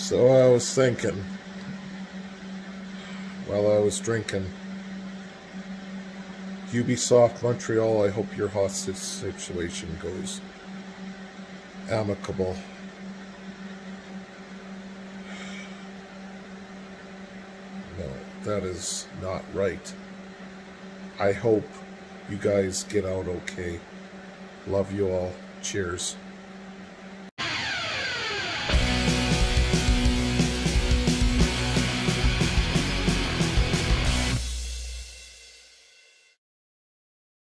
So I was thinking, while I was drinking, Ubisoft Montreal, I hope your hostage situation goes amicable. No, that is not right. I hope you guys get out okay. Love you all. Cheers.